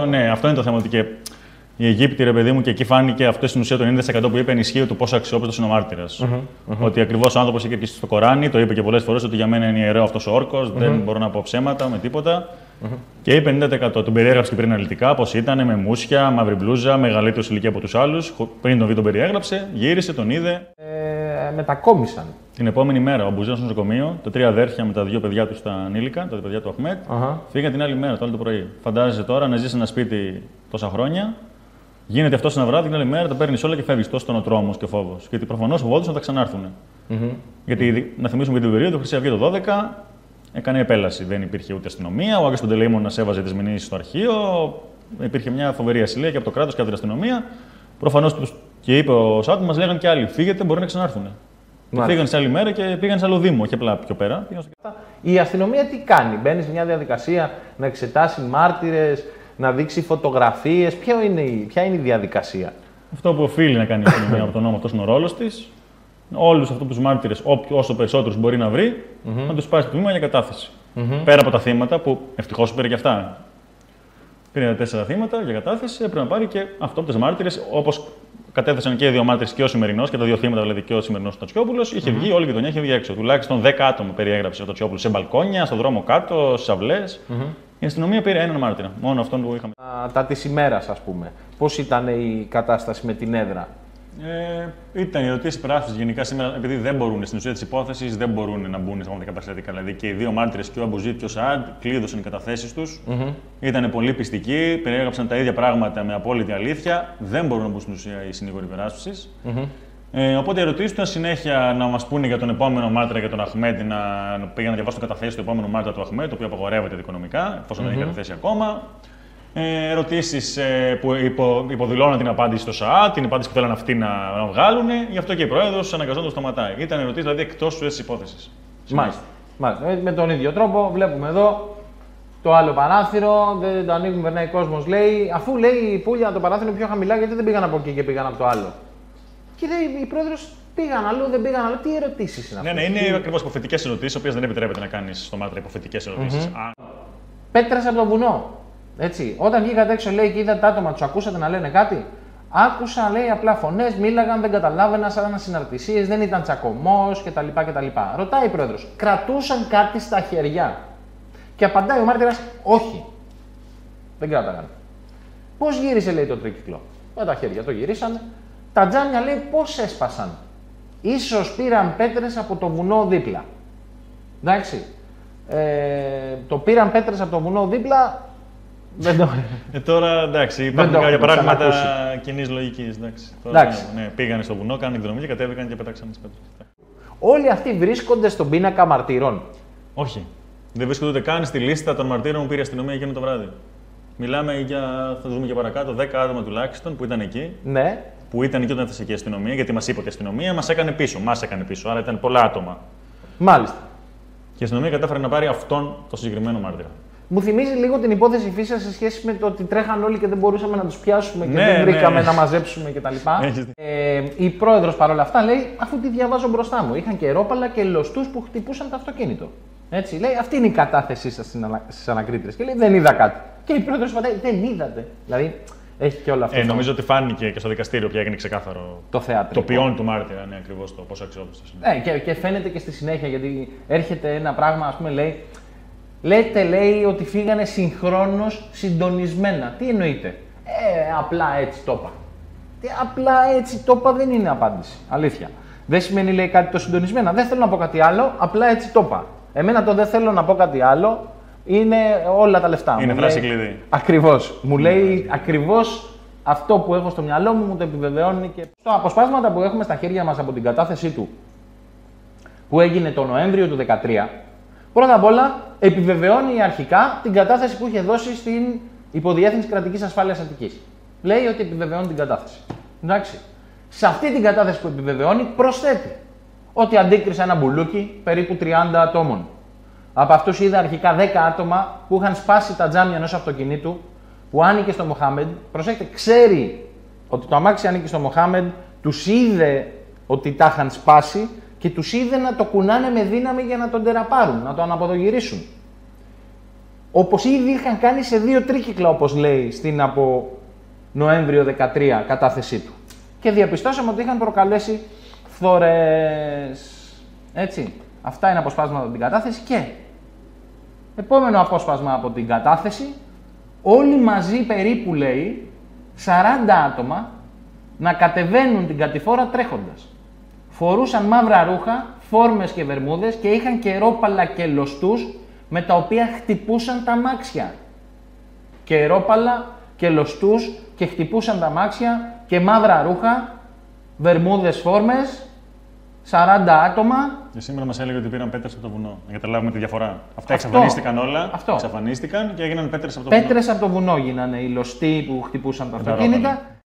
Ναι, αυτό είναι το θέμα. Ότι και οι Αιγύπτιοι, ρε παιδί μου, και εκεί φάνηκε αυτό στην ουσία το 90% που είπε ενισχύει του πόσο αξιόπιστος είναι ο μάρτυρας. Ότι ακριβώς ο άνθρωπος είχε και στο Κοράνι, το είπε και πολλές φορές, ότι για μένα είναι ιερό αυτός ο όρκος, δεν μπορώ να πω ψέματα με τίποτα. Και είπε 90%. Τον περιέγραψε και πριν αναλυτικά, πώς ήταν, με μουσια, μαύρη μπλούζα, μεγαλύτερο ηλικία από τους άλλους. Πριν τον δει, τον περιέγραψε, γύρισε, τον είδε. Μετακόμισαν. Την επόμενη μέρα, ο Μπουζέος στο νοσοκομείο, τα 3 αδέρφια με τα 2 παιδιά του στα ανήλικα, τα 2 παιδιά του Αχμέτ, φύγαν την άλλη μέρα, το άλλο το πρωί. Φαντάζεσαι τώρα να ζεις σε ένα σπίτι τόσα χρόνια, γίνεται αυτό ένα βράδυ, την άλλη μέρα τα παίρνει όλα και φεύγει. Τόσο τον τρόμος και φόβος. Γιατί προφανώς φοβόντουσαν να τα ξανάρθουν. Γιατί να θυμίσουμε και την περίοδο, η Χρυσή Αυγή το 12 έκανε επέλαση. Δεν υπήρχε ούτε αστυνομία, ο Άγιος Παντελεήμονας έβαζε τις μηνύσεις στο αρχείο, υπήρχε μια φοβερή ασυλία και από το κράτος και από την αστυνομία. Προφανώς και είπε ο Σάτου, μας λέγανε και άλλοι: φύγετε, μπορεί να ξανάρθουν. Φύγαν σε άλλη μέρα και πήγαν σε άλλο Δήμο, όχι απλά πιο πέρα. Η αστυνομία τι κάνει, μπαίνει σε μια διαδικασία να εξετάσει μάρτυρες, να δείξει φωτογραφίες. Ποια είναι η διαδικασία? Αυτό που οφείλει να κάνει η αστυνομία από τον νόμο, αυτός είναι ο ρόλος της. Όλους αυτούς τους μάρτυρες, όσο περισσότερους μπορεί να βρει, να τους πάει στο τμήμα για κατάθεση. Πέρα από τα θύματα, που ευτυχώς πήρε και αυτά. Πήρε 4 θύματα για κατάθεση, έπρεπε να πάρει και αυτόπτες μάρτυρες, όπως κατέθεσαν και οι 2 μάρτυρες και ο σημερινός, και τα 2 θύματα δηλαδή και ο σημερινός Τατσιόπουλος. Είχε βγει, όλη η γειτονιά είχε βγει έξω. Τουλάχιστον 10 άτομα περιέγραψε ο Τατσιόπουλος σε μπαλκόνια, στον δρόμο κάτω, στις αυλές. Η αστυνομία πήρε έναν μάρτυρα, μόνο αυτόν που είχαμε. Τα της ημέρας, ας πούμε. Πώς ήταν η κατάσταση με την έδρα? Ήταν οι ερωτήσεις περάσπισης γενικά σήμερα, επειδή δεν μπορούν στην ουσία της υπόθεσης, δεν μπορούν να μπουν στα πραγματικά περιστατικά. Δηλαδή και οι 2 μάρτυρες, και ο Αμπουζίτ και ο Σαάντ, κλείδωσαν οι καταθέσεις τους. Ήταν πολύ πιστικοί, περιέγραψαν τα ίδια πράγματα με απόλυτη αλήθεια. Δεν μπορούν να μπουν στην ουσία οι συνήγοροι περάσπισης. Οπότε οι ερωτήσεις του συνέχεια να μας πούνε για τον επόμενο μάρτυρα, για τον Αχμέτ, να πήγαν να διαβάσουν το καταθέσεις του επόμενου μάρτυρα του Αχμέτ, το οποίο απαγορεύεται δικονομικά, εφόσον δεν έχει καταθέσει ακόμα. Ερωτήσεις που υποδηλώναν την απάντηση στο ΣΑΑ, την απάντηση που θέλαν αυτοί να βγάλουν, γι' αυτό και η Πρόεδρος αναγκαζόταν να σταματάει. Ήταν ερωτήσεις δηλαδή εκτός της υπόθεσης. Μάλιστα. Με τον ίδιο τρόπο βλέπουμε εδώ το άλλο παράθυρο, δεν το ανοίγουμε, περνάει κόσμος, λέει, αφού λέει η Πούλια το παράθυρο πιο χαμηλά, γιατί δεν πήγαν από εκεί και πήγαν από το άλλο? Και λέει η Πρόεδρος, πήγαν αλλού, δεν πήγαν αλλού. Τι ερωτήσεις είναι αυτές? Ναι, είναι ακριβώς υποθετικές ερωτήσεις, οι οποίες δεν επιτρέπεται να κάνεις στο μάρτυρα υποθετικές ερωτήσεις. Πέτρες από το βουνό. Έτσι. Όταν βγήκατε έξω, λέει, και είδατε άτομα, τους ακούσατε να λένε κάτι? Άκουσα, λέει, απλά φωνές, μίλαγαν, δεν καταλάβαινα, σαν συναρτησίες, δεν ήταν τσακωμός κτλ. Ρωτάει η Πρόεδρος, κρατούσαν κάτι στα χέρια? Και απαντάει ο μάρτυρας, όχι. Δεν κράταγαν. Πώς γύρισε, λέει, το τρίκυκλο? Με τα χέρια το γυρίσανε. Τα τζάμια, λέει, πώς έσπασαν? Ίσως πήραν πέτρες από το βουνό δίπλα. Εντάξει. Το πήραν πέτρες από το βουνό δίπλα. Τώρα εντάξει, υπάρχουν κάποια πράγματα κοινής λογικής. Ναι, πήγανε στο βουνό, κάνανε εκδρομή και κατέβηκαν και πέταξαν τις πέτρες. Όλοι αυτοί βρίσκονται στον πίνακα μαρτύρων? Όχι. Δεν βρίσκονται ούτε καν στη λίστα των μαρτύρων που πήρε η αστυνομία εκείνο το βράδυ. Μιλάμε για, θα δούμε και παρακάτω, 10 άτομα τουλάχιστον που ήταν εκεί. Ναι. Που ήταν εκεί όταν έφτασε και η αστυνομία, γιατί μας είπε ότι η αστυνομία μας έκανε πίσω. Άρα ήταν πολλά άτομα. Μάλιστα. Και η αστυνομία κατάφερε να πάρει αυτόν τον συγκεκριμένο μάρτυρα. Μου θυμίζει λίγο την υπόθεση Φίσα σε σχέση με το ότι τρέχαν όλοι και δεν μπορούσαμε να τους πιάσουμε και δεν βρήκαμε να μαζέψουμε κτλ. Η Πρόεδρος παρόλα αυτά λέει, αφού τη διαβάζω μπροστά μου, είχαν και ρόπαλα και λωστούς που χτυπούσαν το αυτοκίνητο. Έτσι, λέει, αυτή είναι η κατάθεσή σας στις ανακρίτρες. Και λέει, δεν είδα κάτι. Και η Πρόεδρος πατάει, δεν είδατε. Δηλαδή, έχει και όλα αυτά. Νομίζω ότι φάνηκε και στο δικαστήριο πια έγινε ξεκάθαρο το θέατρο. Το ποιόν του μάρτυρα, ναι, ακριβώς το πόσο αξιόπιστος είναι. Και φαίνεται και στη συνέχεια, γιατί έρχεται ένα πράγμα, ας πούμε, λέει. Λέτε, λέει, ότι φύγανε συγχρόνως συντονισμένα. Τι εννοείται? Απλά έτσι το είπα. Απλά έτσι το είπα δεν είναι απάντηση. Αλήθεια. Δεν σημαίνει, λέει, κάτι το συντονισμένα. Δεν θέλω να πω κάτι άλλο, απλά έτσι το είπα. Εμένα το δεν θέλω να πω κάτι άλλο είναι όλα τα λεφτά. Είναι φράση κλειδί. Ακριβώς. Μου λέει ακριβώς αυτό που έχω στο μυαλό μου, μου το επιβεβαιώνει και. Τα αποσπάσματα που έχουμε στα χέρια μας από την κατάθεσή του, που έγινε το Νοέμβριο του 2013. Πρώτα απ' όλα, επιβεβαιώνει αρχικά την κατάθεση που είχε δώσει στην Υποδιεύθυνση Κρατικής Ασφάλειας Αττικής. Λέει ότι επιβεβαιώνει την κατάθεση. Εντάξει. Σε αυτή την κατάθεση που επιβεβαιώνει, προσθέτει ότι αντίκρισε ένα μπουλούκι περίπου 30 ατόμων. Από αυτούς είδα αρχικά 10 άτομα που είχαν σπάσει τα τζάμια ενός αυτοκινήτου που άνοικε στο Μοχάμεντ. Προσέξτε, ξέρει ότι το αμάξι ανήκει στο Μοχάμεντ, τους είδε ότι τα είχαν σπάσει και τους είδε να το κουνάνε με δύναμη για να τον τεραπάρουν, να το αναποδογυρίσουν. όπως ήδη είχαν κάνει σε 2 τρίκυκλα, όπως λέει, στην από Νοέμβριο 13 κατάθεσή του. Και διαπιστώσαμε ότι είχαν προκαλέσει φθορές. Έτσι. Αυτά είναι αποσπάσματα από την κατάθεση και επόμενο απόσπασμα από την κατάθεση, όλοι μαζί περίπου, λέει, 40 άτομα να κατεβαίνουν την κατηφόρα τρέχοντας. Φορούσαν μαύρα ρούχα, φόρμες και βερμούδες και είχαν κερόπαλα και λωστούς με τα οποία χτυπούσαν τα αμάξια. Κερόπαλα και λωστούς και χτυπούσαν τα αμάξια και μαύρα ρούχα, βερμούδες, φόρμες, 40 άτομα. Και σήμερα μας έλεγε ότι πήραν πέτρες από το βουνό. Να καταλάβουμε τη διαφορά. Αυτά εξαφανίστηκαν όλα. Εξαφανίστηκαν και έγιναν πέτρες από το βουνό. Πέτρες από το βουνό γίνανε οι λωστοί που χτυπούσαν τα αυτοκίνητα.